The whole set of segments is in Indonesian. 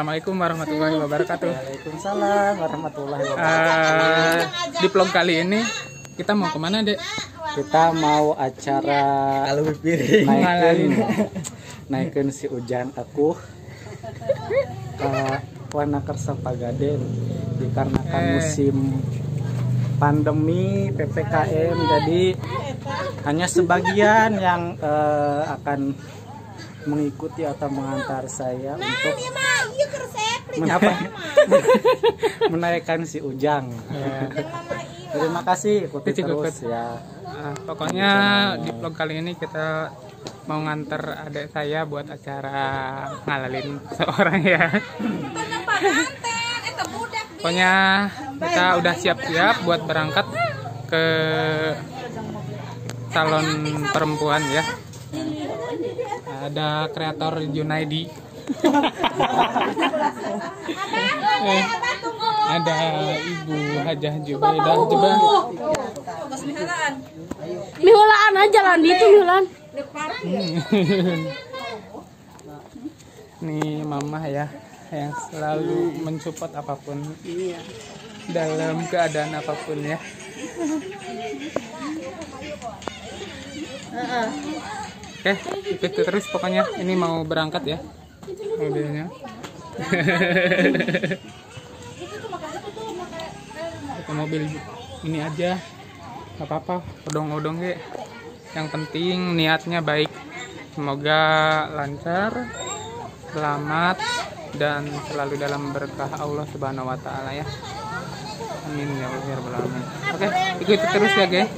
Assalamualaikum warahmatullahi wabarakatuh. Waalaikumsalam warahmatullahi wabarakatuh. Di vlog kali ini kita mau kemana, Dek? Kita mau acara naikin si Ujang aku ke Wanakersa Pagaden dikarenakan musim pandemi PPKM, jadi hanya sebagian yang akan mengikuti atau mengantar saya untuk menaikkan si Ujang. Terima kasih, ikuti terus ya. Pokoknya di vlog kali ini kita mau nganter adik saya buat acara ngalalin seorang ya. Pokoknya kita udah siap-siap buat berangkat ke salon perempuan ya. Ada kreator Junaidi. Ada Ibu Hajah Jubaidah coba. Mihulaan aja lah itu mihulaan. Nih mama ya yang selalu mensupport apapun dalam keadaan apapun ya. Oke, ikuti terus pokoknya. Ini mau berangkat ya mobilnya. Ke mobil ini aja, gak apa-apa, odong-odong ya. Yang penting niatnya baik. Semoga lancar, selamat, dan selalu dalam berkah Allah Subhanahu wa Ta'ala ya. Amin ya Allah ya Rabbal Alamin. Oke, ikuti terus ya guys.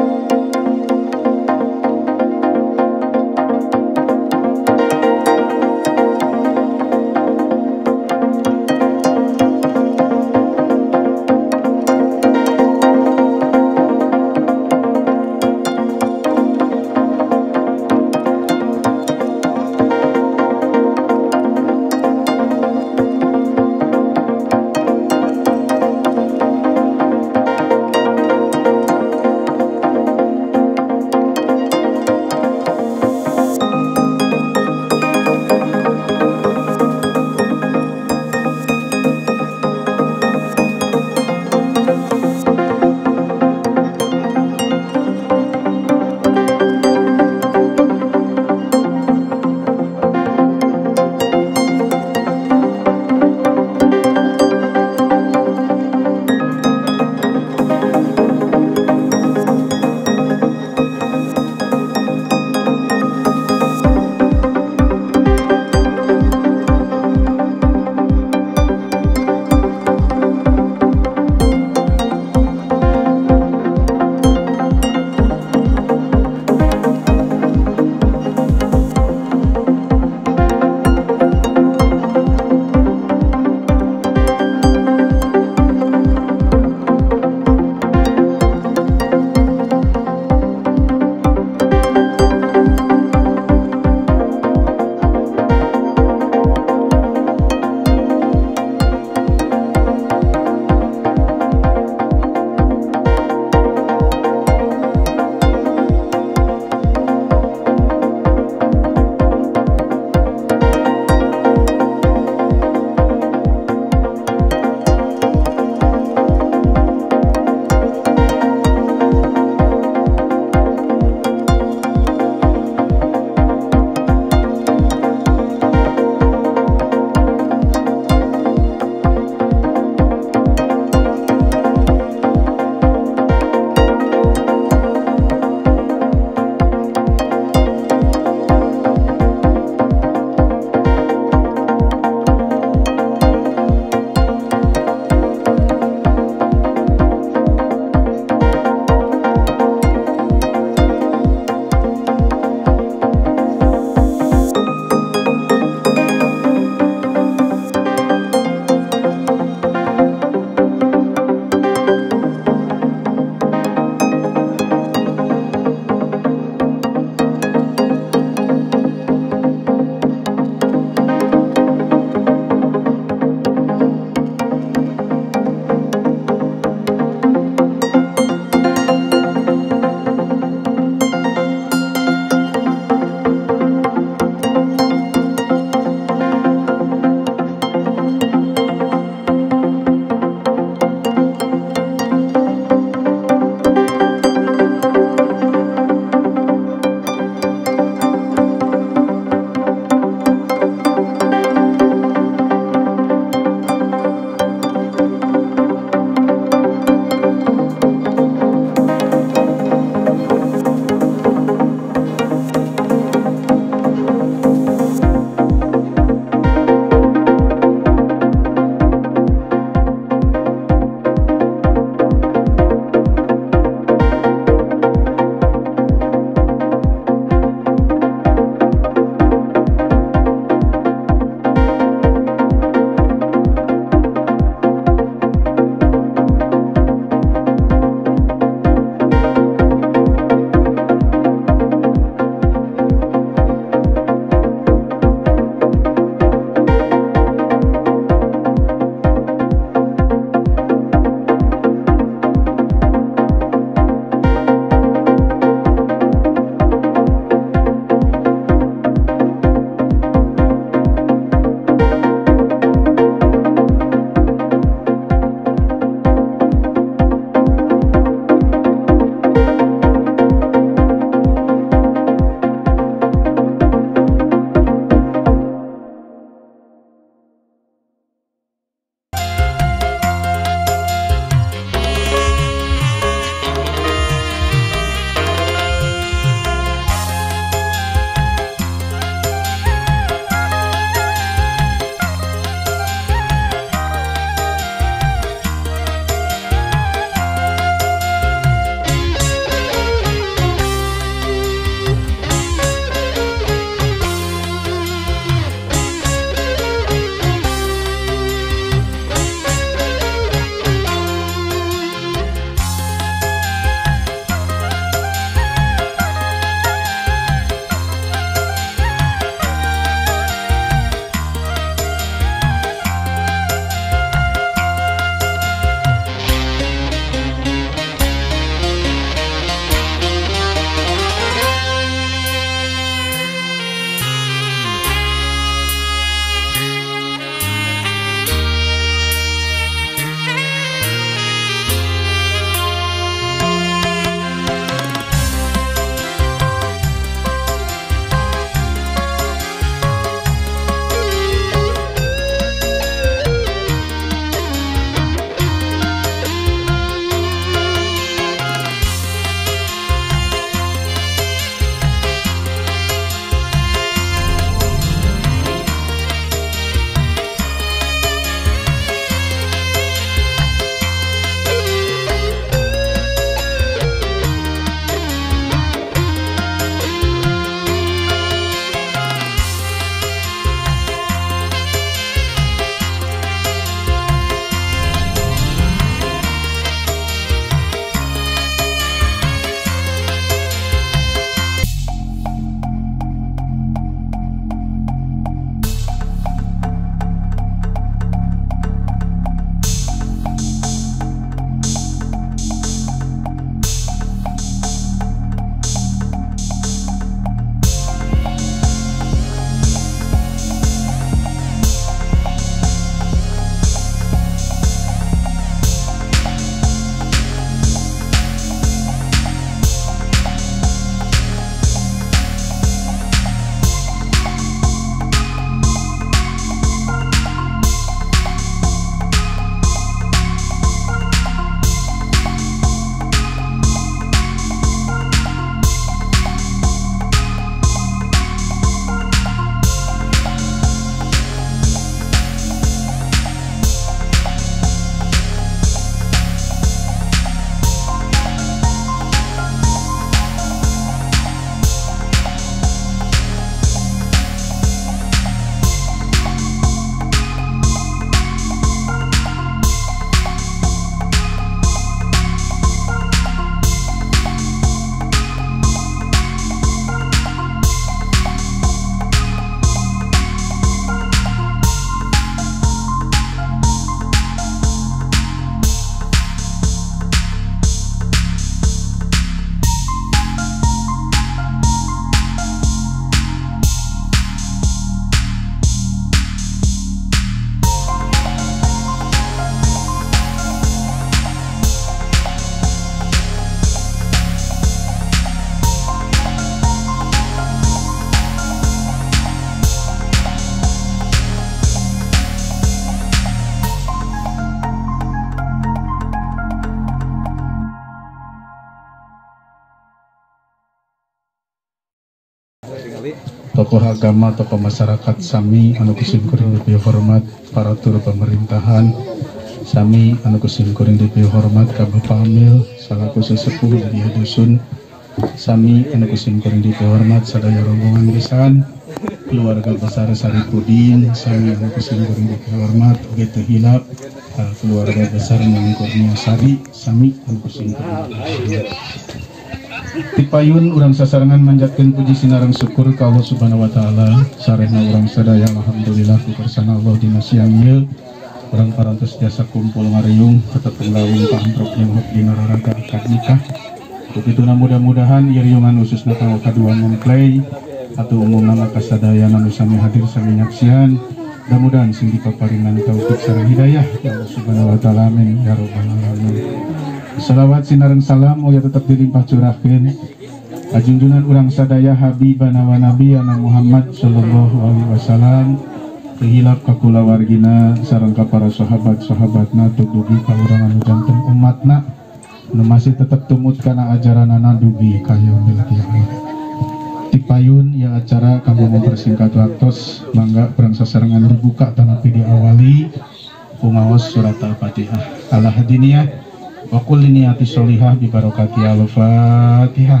tokoh agama, tokoh masyarakat sami anu kusim kuring dipieu hormat paratur pemerintahan sami anu kusim kuring dipieu hormat ka Bapak Amil salaku sesepuh dari dusun sami anu kusim kuring dipieu hormat sadaya rombongan pisan keluarga besar Saripudin sami anu kusim kuring dipieu hormat oge teu hilap keluarga besar Mang Kurnia Sari sami anu kusim kuring dipieu hormat. Tipayun urang sasarangan manjatkeun puji sinareng syukur ka Allah Subhanahu wa taala sareng urang sadaya alhamdulillah ku kersana Allah dina siang ieu urang parantos jasa kumpul ngariung tetep lawung ka amprok yang hok dina raraga akad nikah kituna mudah-mudahan ieu riungan khususna kanggo kadua mempelai atuh umumna ka sadaya anu sami hadir sami nyaksian mudah-mudahan sing dipaparingan taufik sareng hidayah ya Allah Subhanahu wa taala amin ya rabbal alamin. Salawat sinareng salam oya tetap dilimpah curahkeun ka junjungan urang sadaya habibana wa nabiyana Muhammad sallallahu alaihi wasallam hilap ka kulawargina sareng ka para sahabat-sahabatna dugi ka urang anu janten umatna nu masih tetep tumut kana ajaranana dugi ka yaumil qiyamah. Tipayun ya acara kanggo mempersingkat waktos mangga perang sasarengan dibuka tanapi diawali kumaos surat Al-Fatihah ala hadiniyah wa kulli niyati sholihah bi barakati al-Fatihah.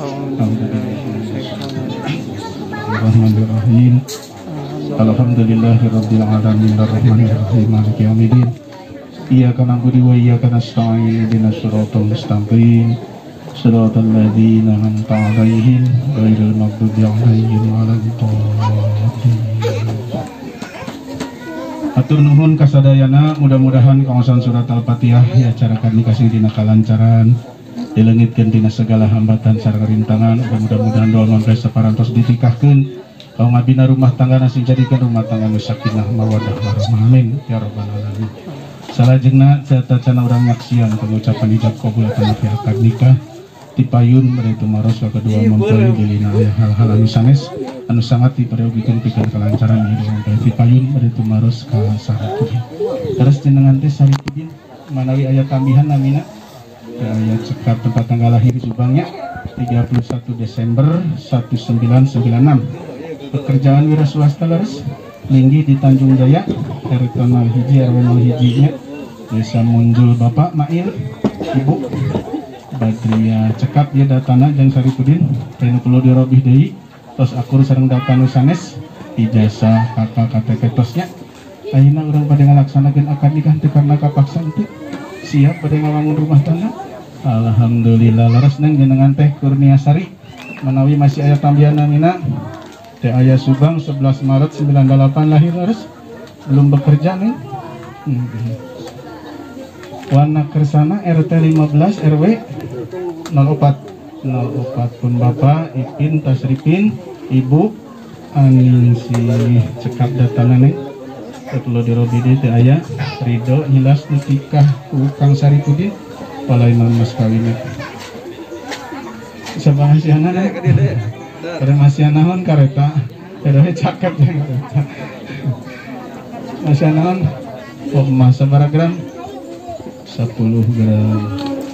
Bismillahirrahmanirrahim. Alhamdulillahirabbil alamin arrahmanir rahim maliki yaumiddin. Iyyaka na'budu wa iyyaka nasta'in ihdinas siratal mustaqim. Shiratal ladzina an'amta 'alaihim ghairil maghdubi 'alaihim waladdallin. Atur nuhun kasadayana mudah-mudahan kawasan surat Al-Fatihah ya carakan dikasih dina kalancaran dilengitkeun dina segala hambatan sareng rintangan mudah-mudahan doa mangke saparantos ditikahkeun kaum abina rumah tangga sing jadikeun rumah tangga nu sakinah mawaddah warahmah amin ya rabbal alamin. Salajengna satacana urang nyaksian pengucapan ijab qabul tanapi akad nikah tipayun mereka maros ka kedua mempelai dilina hal-hal anu sanes anu sangat dipareogikeun pikeun kalancaran hidup mempelai tipayun mereka maros ka Saripudin terus jenengan teh Saripudin manawi aya tambihan namina aya cekap tempat tanggal lahir Subangnya 31 Desember 1996 pekerjaan wira swasta leres linggi di Tanjung Jaya RT 01 RW 01 nya Desa Munjul Bapak Mail Ibu Badria cekap dia datana jeung Saripudin teh perlu dirobih deui tos akur sareng data nu sanes ijazah kakak KTP tosnya ayeuna urang pada ngalaksanakeun akad nikah teh karena kapaksa teh siap pada ngawangun rumah tangga alhamdulillah laras nang jenengan teh Kurnia Sari menawi masih aya tambihan namina teh aya Subang 11 Maret 98 lahir laras belum bekerja nih warna kersana RT 15 RW 04 pun Bapak Ipin Tasripin Ibu Aningsi cekap datana neng perlu dirobide teh aya Ridho hilas nikah ku Kang Saripudin palainan mas kawinna sabah asiana dah kada masiana naon kareta kada cakep jeung kareta masiana naon oh mas sabaraha gram 10 gram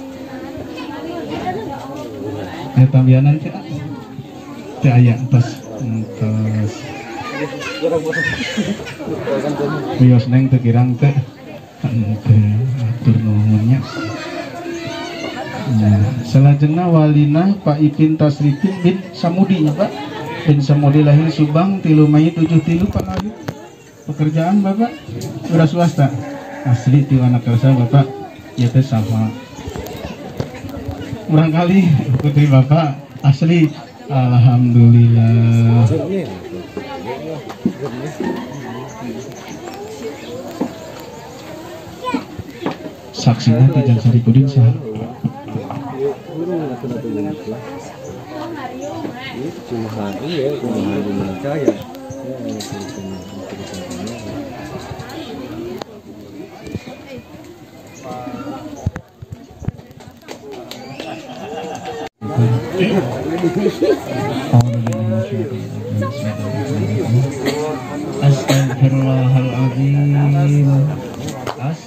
tambianan teh aya tos bios neng teh kirang teh atur nuhunnya salajengna walina Pak Ipin Tasripin bin Samudi Pak bin Samudi lahir Subang 3 Mei 73 Pak Ayu pekerjaan Bapak wira swasta asli ti anak kersa Bapak ya teh sama barangkali putri Bapak asli alhamdulillah saksinya tidak Saripudin sah Astagfirullahaladzim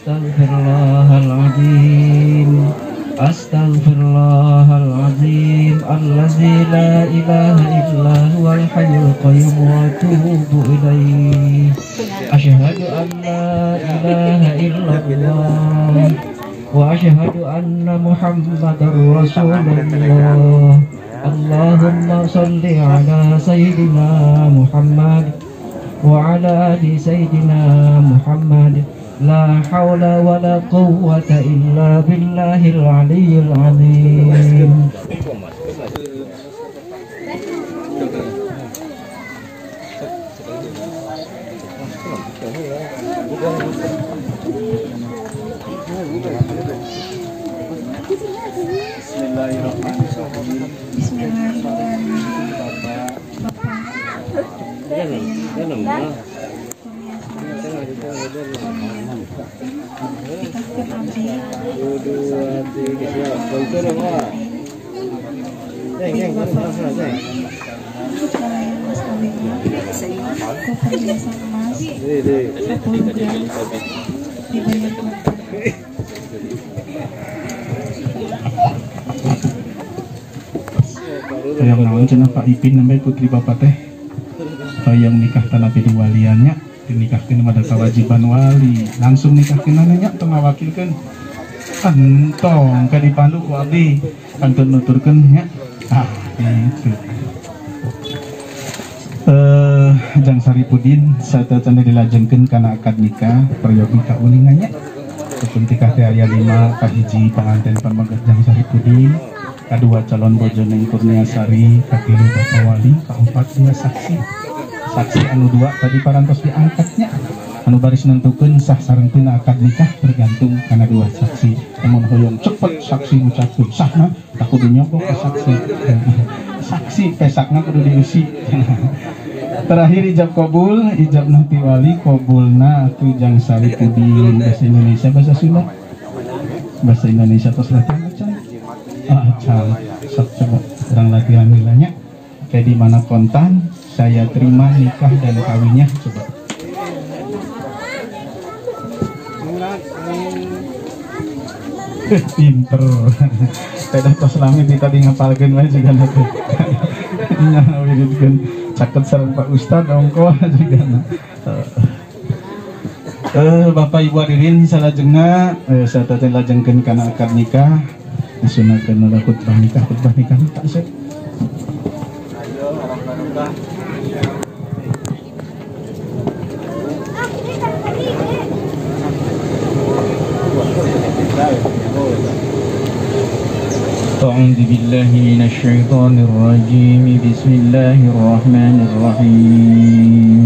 Astagfirullahaladzim Astagfirullahaladzim الذي لا إله إلا هو الحي القيوم وأتوب إليه أشهد أن لا إله إلا الله وأشهد أن محمدا رسول الله اللهم صل على سيدنا محمد وعلى آل سيدنا محمد لا حول ولا قوة إلا بالله العلي العظيم. Yang naon cenah Pak Ipin namanya putri bapak teh yang nikah tanah pidu waliannya dinikahkeun pada kewajiban wali langsung nikahkeun nanya teu ngawakilkeun antong ka dipandu ku abdi kantun nuturkeun nya gitu. Jang Saripudin sarta cenah dilajengkeun kana akad nikah prayogi kauningannya sapeun tikah teh aya 5 kahiji panganten pamaget Jang Saripudin, kedua calon bojo Neng Kurniasari, katilu bapak wali, keempat dua saksi anu 2 tadi parantos diangkatnya anu baris nentukeun sah sareng teu akad nikah bergantung karena 2 saksi namun hoyong cepet saksi ngucapkeun sahna tak kudu nyogok ke saksi pesakna kudu diusi. Terakhir ijab kabul, ijab nanti wali kabulna atuh Jang Saripudin. Bahasa Indonesia, bahasa Sunda, bahasa Indonesia tos latihan acan sok coba sedang latihan nilainya kayak di mana kontan saya terima nikah dan kawinnya coba. Pinter kayak tos lami tadi ngapalkeun wae juga nanti nya wiridkeun caket sareng Pak Ustad ongko juga Bapak Ibu hadirin salajengna sarta teh lajengkeun kana akad nikah disunahkeun khutbah nikah tak sih. أعوذ بالله من الشيطان الرجيم بسم الله الرحمن الرحيم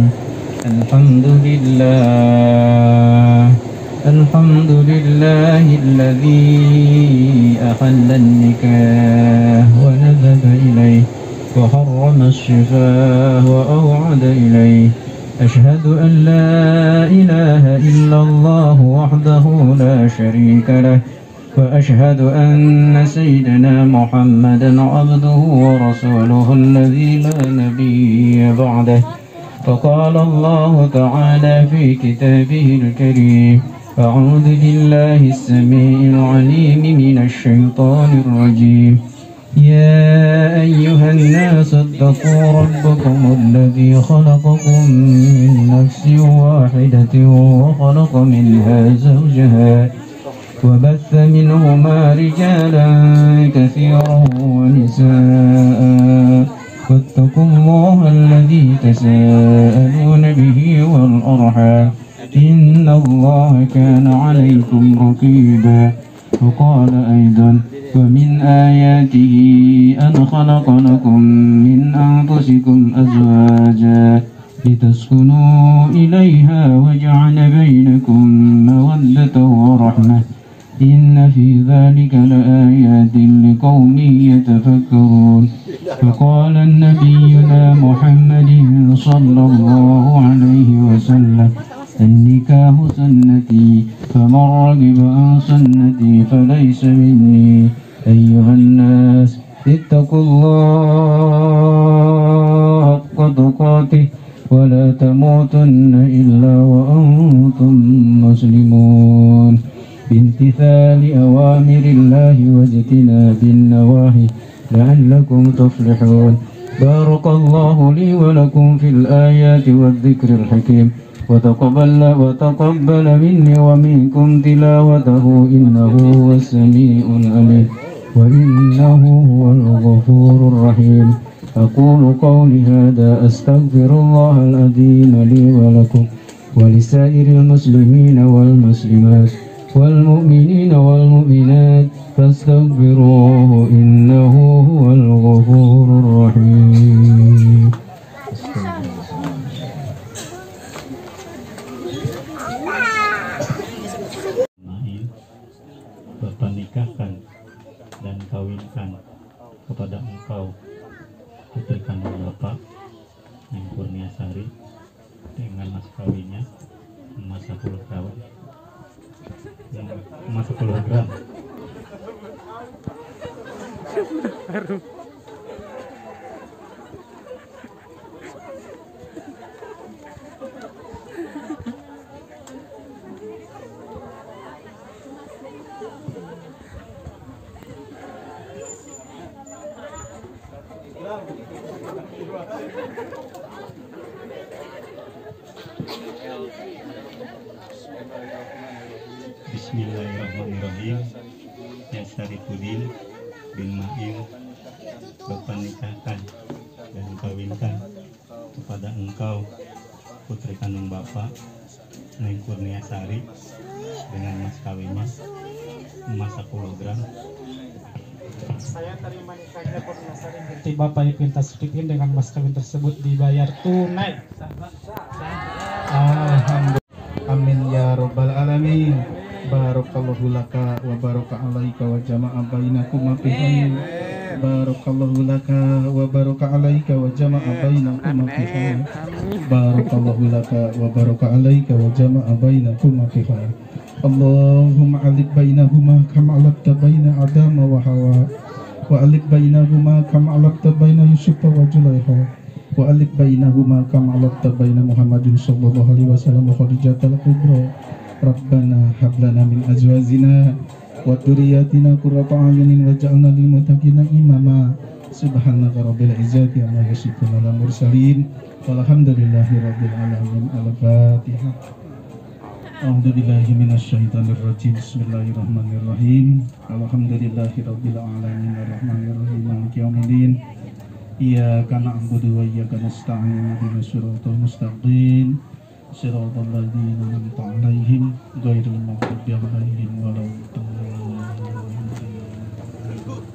الحمد لله الذي أحل النكاح ونذب إليه وحرم الشفاه وأوعد إليه أشهد أن لا إله إلا الله وحده لا شريك له وأشهد أن سيدنا محمدا عبده ورسوله الذي لا نبي بعده فقال الله تعالى في كتابه الكريم أعوذ بالله السميع العليم من الشيطان الرجيم يا أيها الناس اتقوا ربكم الذي خلقكم من نفس واحدة وخلق منها زوجها وبث منهما رجالا كثيرا ونساء واتقوا الله الذي تساءلون به والأرحام إن الله كان عليكم رقيبا وقال أيضا ومن آياته أن خلق لكم من أنفسكم أزواجا لتسكنوا إليها وجعل بينكم مودة ورحمة إن في ذلك لآيات لقوم يتفكرون فقال نبينا محمد صلى الله عليه وسلم النكاح سنتي فمن رغب عن سنتي فليس مني أيها الناس اتقوا الله حق تقاته ولا تموتن إلا وأنتم مسلمون بامتثال أوامر الله واجتناب النواهي لعلكم تفلحون. بارك الله لي ولكم في الآيات والذكر الحكيم، وتقبل مني ومنكم تلاوته إنه هو السميع العليم وإنه هو الغفور الرحيم. أقول قولي هذا أستغفر الله العظيم لي ولكم ولسائر المسلمين والمسلمات والمؤمنين والمؤمنات فاستغفروه إنه هو الغفور الرحيم. Bapak nikahkan dan kawinkan kepada engkau putri kandung Bapak Neng Kurniasari dengan mas kawinnya emas 10 gram. Emas 10 gram. Bismillahirrahmanirrahim. Ya Syarifudin bin Ma'in, Bapak nikahkan dan kawinkan kepada engkau putri kandung Bapak Neng Kurniasari dengan mas kawinnya emas 10 gram. Saya terima nikahnya Kurniasari binti Bapak Ipin Tasfikin dengan mas kawin tersebut dibayar tunai. Alhamdulillah. Amin ya rabbal alamin. Barakallahu laka wa baraka alaika wa jama'a bainakuma fi khair. Barakallahu laka wa baraka alaika wa jama'a bainakuma fi khair. Barakallahu laka wa baraka alaika wa jama'a bainakuma fi khair. Allahumma alif bainahuma kama alafta baina Adama wa Hawa wa alif bainahuma kama alafta baina Yusuf wa Zulaiha wa alif bainahuma kama alafta baina Muhammadin sallallahu alaihi wasallam wa Khadijatul Kubra. Rabbana hablana min azwajina wa dhurriyyatina qurrata a'yunin waj'alna lil muttaqina imama. Subhanaka rabbil izzati amma yasifun wa mursalin walhamdulillahi rabbil alamin. Al-Fatihah. A'udzu billahi minasy syaithanir rajim. Bismillahirrahmanirrahim. Alhamdulillahi rabbil alamin arrahmanir rahim maliki yaumiddin. Iyyaka na'budu wa iyyaka nasta'in ihdinas siratal mustaqim صراط الذين أنعمت عليهم غير المغضوب عليهم ولا الضالين.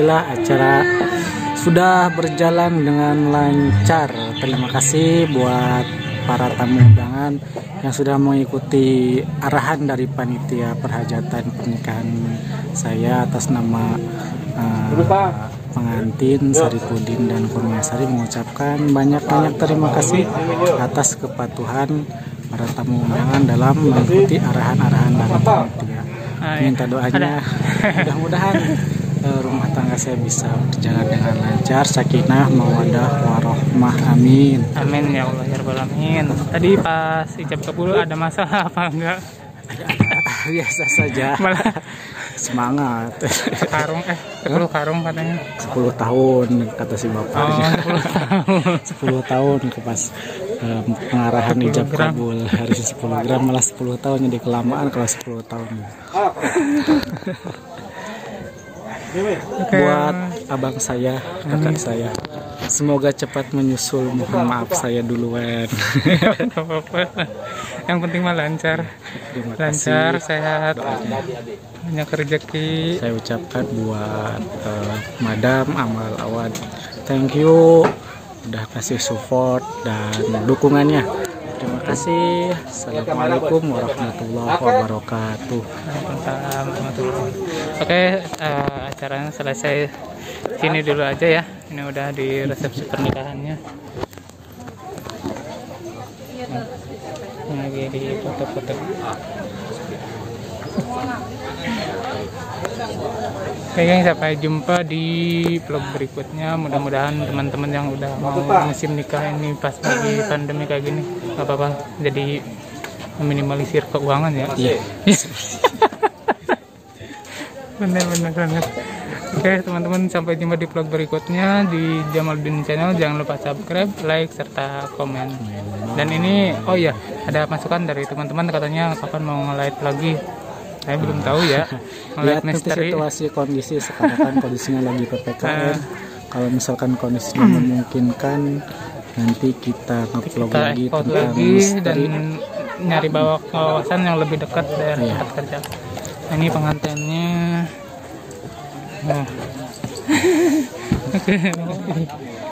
alhamdulillah acara sudah berjalan dengan lancar. Terima kasih buat para tamu undangan yang sudah mengikuti arahan dari panitia perhajatan pernikahan saya atas nama pengantin Saripudin dan Kurniasari mengucapkan banyak-banyak terima kasih atas kepatuhan para tamu undangan dalam mengikuti arahan-arahan dari panitia. Minta doanya mudah-mudahan rumah tangga saya bisa berjalan dengan lancar, sakinah, mawaddah, warohmah, amin. Amin ya Allah ya rabbal alamin. Tadi pas ijab kabul ada masalah apa enggak? Biasa saja. Malah semangat. Karung 10 karung katanya. 10 tahun kata si bapaknya. 10 tahun ke pas pengarahan ijab kabul harus 10 gram malah 10 tahun jadi kelamaan kalau 10 tahun. Buat abang saya, kakak saya, semoga cepat menyusul. Mohon maaf saya duluan. Yang penting mah lancar. Lancar, sehat, banyak rezeki. Saya ucapkan buat Madam Amal Awad, thank you udah kasih support dan dukungannya. Terima kasih. Assalamualaikum warahmatullahi wabarakatuh. Waalaikumsalam warahmatullahi. Oke, acaranya selesai sini dulu aja ya. Ini udah di resepsi pernikahannya. Lagi di foto-foto. Oke guys, sampai jumpa di vlog berikutnya. Mudah-mudahan teman-teman yang udah mau musim nikah ini pas lagi pandemi kayak gini nggak apa-apa, jadi meminimalisir keuangan ya. Iya. Bener. Oke teman-teman, sampai jumpa di vlog berikutnya di Jamaluddin Channel. Jangan lupa subscribe, like, serta komen. Dan ini, oh iya, ada masukan dari teman-teman katanya kapan mau nge-live lagi. Saya belum tahu ya. Lihat nanti situasi kondisi sekarang kan kondisinya lagi PPKM. Kalau misalkan kondisinya memungkinkan, nanti kita nge-vlog lagi tentang misteri dan nyari kawasan yang lebih dekat dari tempat kerja. Nah, ini pengantinnya. Nah. Oke.